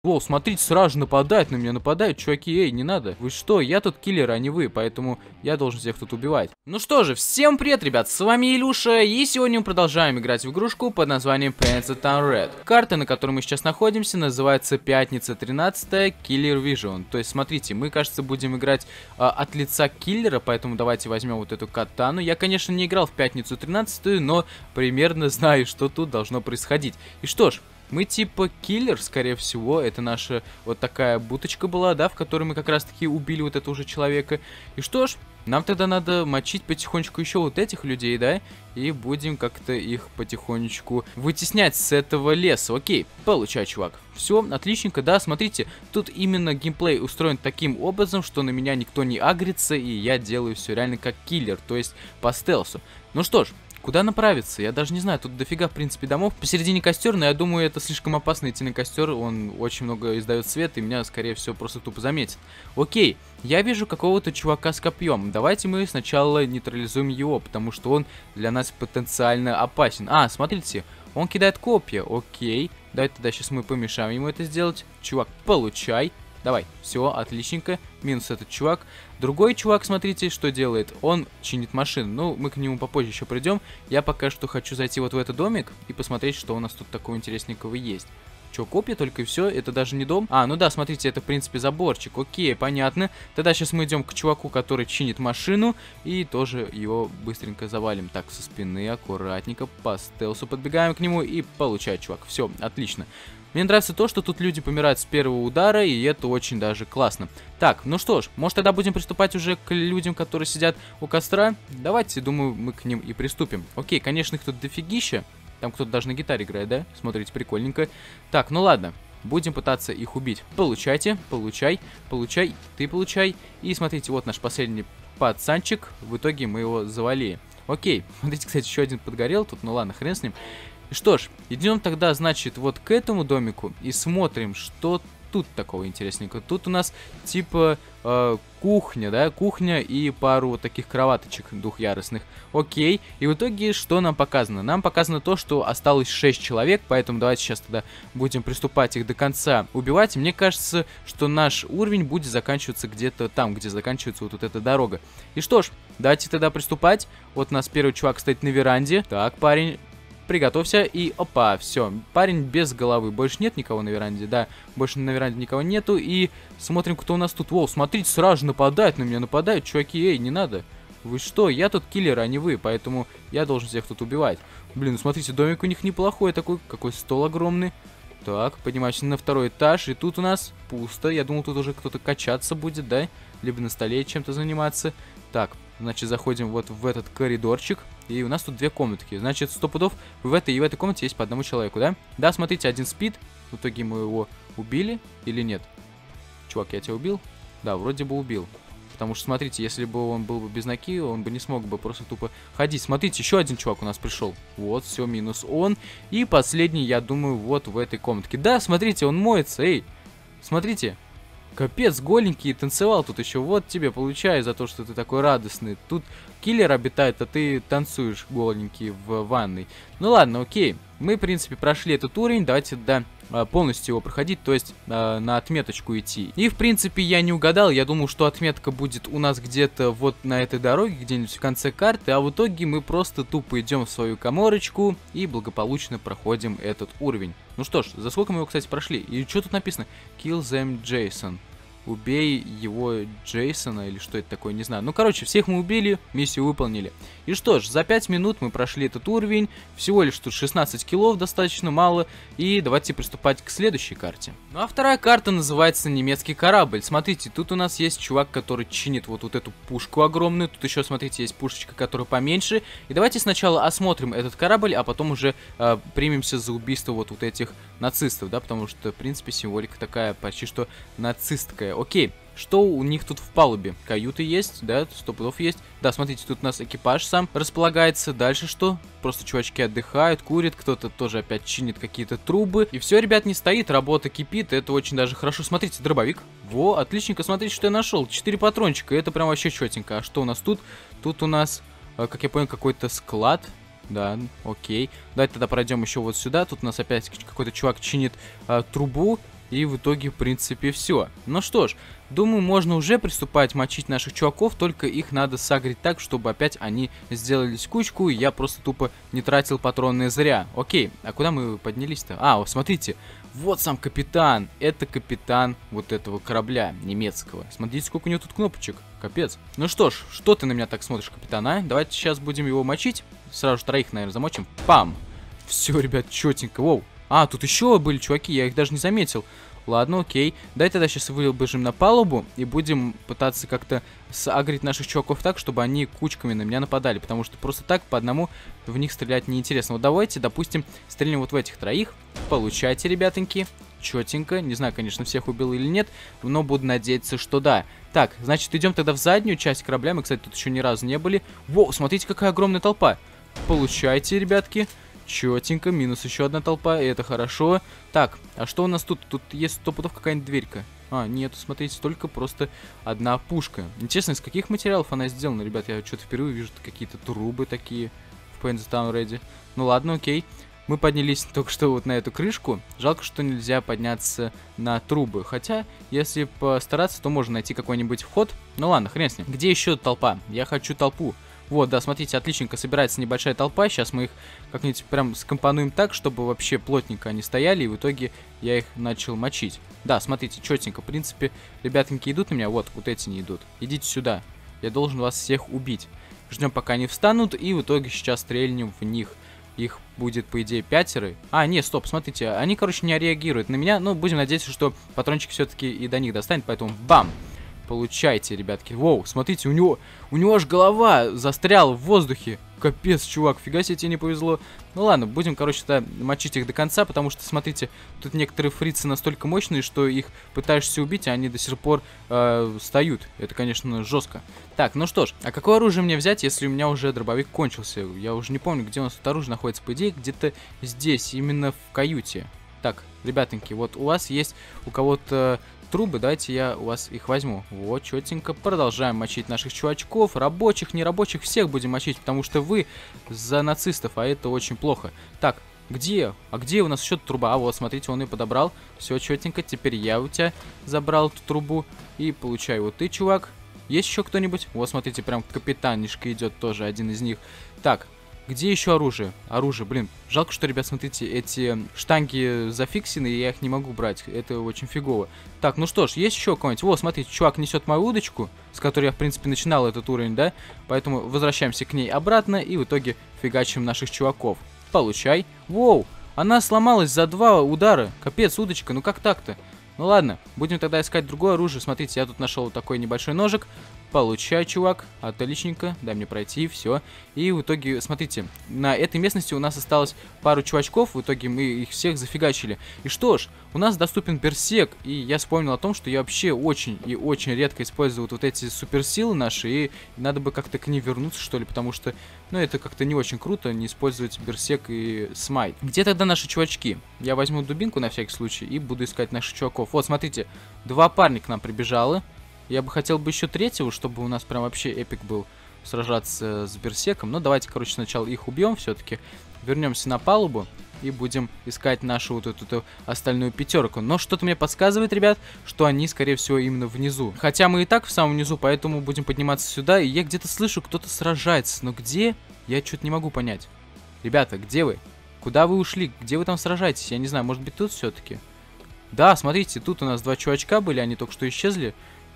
Воу, смотрите, сразу же нападают на меня, нападают, чуваки, эй, не надо. Вы что, я тут киллер, а не вы, поэтому я должен всех тут убивать. Ну что же, всем привет, ребят, с вами Илюша, и сегодня мы продолжаем играть в игрушку под названием Panzer Town Red. Карта, на которой мы сейчас находимся, называется Пятница 13 Killer Vision. То есть, смотрите, мы, кажется, будем играть от лица киллера, поэтому давайте возьмем вот эту катану. Я, конечно, не играл в Пятницу 13, но примерно знаю, что тут должно происходить. И что ж, мы типа киллер, скорее всего, это наша вот такая буточка была, да, в которой мы как раз-таки убили вот этого же человека. И что ж, нам тогда надо мочить потихонечку еще вот этих людей, да, и будем как-то их потихонечку вытеснять с этого леса. Окей, получай, чувак. Все, отличненько, да, смотрите, тут именно геймплей устроен таким образом, что на меня никто не агрится, и я делаю все реально как киллер, то есть по стелсу. Ну что ж, куда направиться? Я даже не знаю, тут дофига, в принципе, домов. Посередине костер, но я думаю, это слишком опасно идти на костер. Он очень много издает свет, и меня, скорее всего, просто тупо заметит. Окей, я вижу какого-то чувака с копьем. Давайте мы сначала нейтрализуем его, потому что он для нас потенциально опасен. А, смотрите, он кидает копья. Окей, давайте тогда сейчас мы помешаем ему это сделать. Чувак, получай. Давай, все, отличненько. Минус этот чувак. Другой чувак, смотрите, что делает. Он чинит машину. Ну, мы к нему попозже еще придем. Я пока что хочу зайти вот в этот домик и посмотреть, что у нас тут такого интересненького есть. Че, копья только и все? Это даже не дом? А, ну да, смотрите, это, в принципе, заборчик. Окей, понятно. Тогда сейчас мы идем к чуваку, который чинит машину, и тоже его быстренько завалим. Так, со спины, аккуратненько, по стелсу подбегаем к нему и получай, чувак. Все, отлично. Мне нравится то, что тут люди помирают с первого удара, и это очень даже классно. Так, ну что ж, может тогда будем приступать уже к людям, которые сидят у костра? Давайте, думаю, мы к ним и приступим. Окей, конечно, их тут дофигища. Там кто-то даже на гитаре играет, да? Смотрите, прикольненько. Так, ну ладно, будем пытаться их убить. Получайте, получай, получай, ты получай. И смотрите, вот наш последний пацанчик. В итоге мы его завалили. Окей, смотрите, кстати, еще один подгорел тут, ну ладно, хрен с ним. И что ж, идем тогда, значит, вот к этому домику и смотрим, что тут такого интересненького. Тут у нас типа кухня, да, кухня и пару вот таких кроваточек двухъярусных. Окей, и в итоге что нам показано? Нам показано то, что осталось 6 человек, поэтому давайте сейчас тогда будем приступать их до конца убивать. Мне кажется, что наш уровень будет заканчиваться где-то там, где заканчивается вот эта дорога. И что ж, давайте тогда приступать. Вот у нас первый чувак стоит на веранде. Так, парень, приготовься, и опа, все, парень без головы, больше нет никого на веранде, да, больше на веранде никого нету, и смотрим, кто у нас тут. Воу, смотрите, сразу же нападают на меня, нападают, чуваки, эй, не надо, вы что, я тут киллер, а не вы, поэтому я должен всех тут убивать. Блин, ну смотрите, домик у них неплохой такой, какой стол огромный. Так, поднимаемся на второй этаж, и тут у нас пусто, я думал, тут уже кто-то качаться будет, да, либо на столе чем-то заниматься. Так, значит, заходим вот в этот коридорчик. И у нас тут две комнатки. Значит, 100 пудов в этой и в этой комнате есть по одному человеку, да? Да, смотрите, один спит. В итоге мы его убили или нет? Чувак, я тебя убил? Да, вроде бы убил. Потому что, смотрите, если бы он был бы без ноги, он бы не смог бы просто тупо ходить. Смотрите, еще один чувак у нас пришел. Вот, все, минус он. И последний, я думаю, вот в этой комнатке. Да, смотрите, он моется, эй. Смотрите. Капец, голенький, танцевал тут еще. Вот тебе, получай за то, что ты такой радостный. Тут киллер обитает, а ты танцуешь голенький в ванной. Ну ладно, окей. Мы, в принципе, прошли этот уровень. Давайте, да, полностью его проходить, то есть на отметочку идти. И, в принципе, я не угадал. Я думал, что отметка будет у нас где-то вот на этой дороге, где-нибудь в конце карты. А в итоге мы просто тупо идем в свою каморочку и благополучно проходим этот уровень. Ну что ж, за сколько мы его, кстати, прошли? И что тут написано? Kill them, Jason. Убей его, Джейсона, или что это такое, не знаю. Ну, короче, всех мы убили, миссию выполнили. И что ж, за 5 минут мы прошли этот уровень. Всего лишь тут 16 киллов, достаточно мало. И давайте приступать к следующей карте. Ну, а вторая карта называется «Немецкий корабль». Смотрите, тут у нас есть чувак, который чинит вот эту пушку огромную. Тут еще, смотрите, есть пушечка, которая поменьше. И давайте сначала осмотрим этот корабль, а потом уже примемся за убийство вот этих нацистов, да, потому что, в принципе, символика такая почти что нацистская. Окей, что у них тут в палубе? Каюты есть, да, 100 пудов есть. Да, смотрите, тут у нас экипаж сам располагается. Дальше что? Просто чувачки отдыхают, курят, кто-то тоже опять чинит какие-то трубы. И все, ребят, не стоит, работа кипит, это очень даже хорошо. Смотрите, дробовик. Во, отличненько, смотрите, что я нашел. 4 патрончика, это прям вообще четенько. А что у нас тут? Тут у нас, как я понял, какой-то склад. Да, окей. Давайте тогда пройдем еще вот сюда. Тут у нас опять какой-то чувак чинит трубу. И в итоге, в принципе, все. Ну что ж, думаю, можно уже приступать мочить наших чуваков, только их надо сагрить так, чтобы опять они сделались кучку, и я просто тупо не тратил патроны зря. Окей, а куда мы поднялись-то? А, вот смотрите, вот сам капитан. Это капитан вот этого корабля немецкого. Смотрите, сколько у него тут кнопочек. Капец. Ну что ж, что ты на меня так смотришь, капитан, а? Давайте сейчас будем его мочить. Сразу же троих, наверное, замочим. Пам! Все, ребят, четенько. Воу. А, тут еще были чуваки, я их даже не заметил. Ладно, окей. Давай тогда сейчас выбежим на палубу и будем пытаться как-то сагрить наших чуваков так, чтобы они кучками на меня нападали. Потому что просто так по одному в них стрелять неинтересно. Вот давайте, допустим, стрельнем вот в этих троих. Получайте, ребятоньки. Четенько. Не знаю, конечно, всех убил или нет, но буду надеяться, что да. Так, значит, идем тогда в заднюю часть корабля. Мы, кстати, тут еще ни разу не были. Воу, смотрите, какая огромная толпа. Получайте, ребятки. Четенько, минус еще одна толпа, и это хорошо. Так, а что у нас тут? Тут есть 100 пудов какая-нибудь дверька. А, нет, смотрите, только просто одна пушка. Интересно, из каких материалов она сделана, ребят? Я что-то впервые вижу какие-то трубы такие в Paint the Town Ready. Ну ладно, окей. Мы поднялись только что вот на эту крышку. Жалко, что нельзя подняться на трубы. Хотя, если постараться, то можно найти какой-нибудь вход. Ну ладно, хрен с ним. Где еще толпа? Я хочу толпу. Вот, да, смотрите, отличненько собирается небольшая толпа. Сейчас мы их как-нибудь прям скомпонуем так, чтобы вообще плотненько они стояли. И в итоге я их начал мочить. Да, смотрите, четенько. В принципе, ребятоньки идут на меня. Вот эти не идут. Идите сюда. Я должен вас всех убить. Ждем, пока они встанут. И в итоге сейчас стрельнем в них. Их будет, по идее, 5. А, не, стоп, смотрите. Они, короче, не реагируют на меня. Но будем надеяться, что патрончик все-таки и до них достанет. Поэтому бам! Получайте, ребятки. Воу, смотрите, у него аж голова застряла в воздухе. Капец, чувак, фига себе, тебе не повезло. Ну ладно, будем, короче, мочить их до конца, потому что, смотрите, тут некоторые фрицы настолько мощные, что их пытаешься убить, а они до сих пор встают. Это, конечно, жестко. Так, ну что ж, а какое оружие мне взять, если у меня уже дробовик кончился? Я уже не помню, где у нас тут оружие находится. По идее, где-то здесь, именно в каюте. Так, ребятоньки, вот у вас есть у кого-то трубы, давайте я у вас их возьму. Вот, четенько. Продолжаем мочить наших чувачков, рабочих, нерабочих, всех будем мочить, потому что вы за нацистов, а это очень плохо. Так, где? А где у нас еще труба? А вот, смотрите, он ее подобрал. Все четенько. Теперь я у тебя забрал эту трубу и получаю. Вот ты, чувак. Есть еще кто-нибудь? Вот, смотрите, прям капитанишка идет тоже, один из них. Так. Где еще оружие? Оружие, блин. Жалко, что, ребят, смотрите, эти штанги зафиксены, и я их не могу брать. Это очень фигово. Так, ну что ж, есть еще какой-нибудь? Вот, смотрите, чувак несет мою удочку, с которой я, в принципе, начинал этот уровень, да? Поэтому возвращаемся к ней обратно, и в итоге фигачим наших чуваков. Получай. Воу, она сломалась за 2 удара. Капец, удочка, ну как так-то? Ну ладно, будем тогда искать другое оружие. Смотрите, я тут нашел вот такой небольшой ножик. Получай, чувак. Отличненько. Дай мне пройти, все. И в итоге, смотрите, на этой местности у нас осталось пару чувачков. В итоге мы их всех зафигачили. И что ж, у нас доступен берсерк. И я вспомнил о том, что я вообще очень и очень редко использую вот эти суперсилы наши. И надо бы как-то к ним вернуться, что ли. Потому что, ну, это как-то не очень круто не использовать берсерк и смайт. Где тогда наши чувачки? Я возьму дубинку на всякий случай и буду искать наших чуваков. Вот, смотрите, 2 парня к нам прибежало. Я бы хотел бы еще 3-го, чтобы у нас прям вообще эпик был сражаться с берсерком. Но давайте, короче, сначала их убьем все-таки. Вернемся на палубу и будем искать нашу вот эту остальную 5. Но что-то мне подсказывает, ребят, что они, скорее всего, именно внизу. Хотя мы и так в самом низу, поэтому будем подниматься сюда. И я где-то слышу, кто-то сражается. Но где? Я что-то не могу понять. Ребята, где вы? Куда вы ушли? Где вы там сражаетесь? Я не знаю, может быть тут все-таки? Да, смотрите, тут у нас 2 чувачка были, они только что исчезли.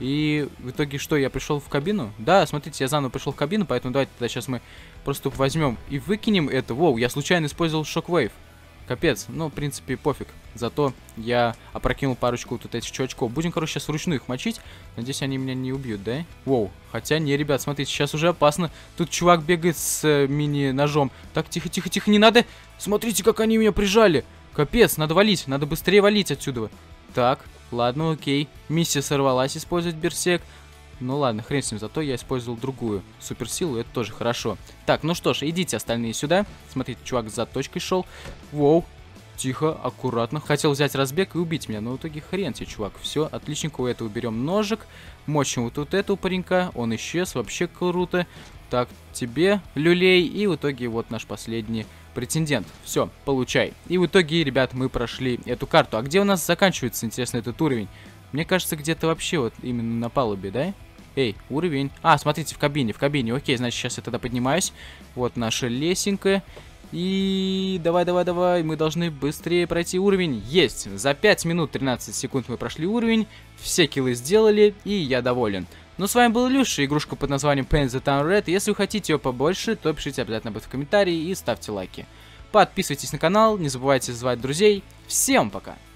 И в итоге что, я пришел в кабину? Да, смотрите, я заново пришел в кабину, поэтому давайте тогда сейчас мы просто возьмем и выкинем это. Воу, я случайно использовал шоквейв. Капец, ну, в принципе, пофиг. Зато я опрокинул парочку вот этих чувачков. Будем, короче, сейчас вручную их мочить. Надеюсь, они меня не убьют, да? Воу, хотя не, ребят, смотрите, сейчас уже опасно. Тут чувак бегает с мини-ножом. Так, тихо, тихо, тихо, не надо. Смотрите, как они меня прижали. Капец, надо валить, надо быстрее валить отсюда. Так, ладно, окей. Миссия сорвалась использовать берсерк. Ну ладно, хрен с ним, зато я использовал другую суперсилу, это тоже хорошо. Так, ну что ж, идите остальные сюда. Смотрите, чувак за точкой шел. Воу, тихо, аккуратно. Хотел взять разбег и убить меня, но в итоге хрен тебе, чувак. Все, отличненько, у этого берем ножик. Мочим вот тут этого паренька, он исчез, вообще круто. Так, тебе люлей, и в итоге вот наш последний претендент. Все, получай. И в итоге, ребят, мы прошли эту карту. А где у нас заканчивается, интересно, этот уровень? Мне кажется, где-то вообще вот именно на палубе, да? Эй, уровень. А, смотрите, в кабине. Окей, значит, сейчас я тогда поднимаюсь. Вот наша лесенка. И давай, мы должны быстрее пройти уровень. Есть! За 5 минут 13 секунд мы прошли уровень, все киллы сделали, и я доволен. Ну, с вами был Илюша, игрушка под названием Paint the Town Red. Если вы хотите ее побольше, то пишите обязательно об этом в комментарии и ставьте лайки. Подписывайтесь на канал, не забывайте звать друзей. Всем пока!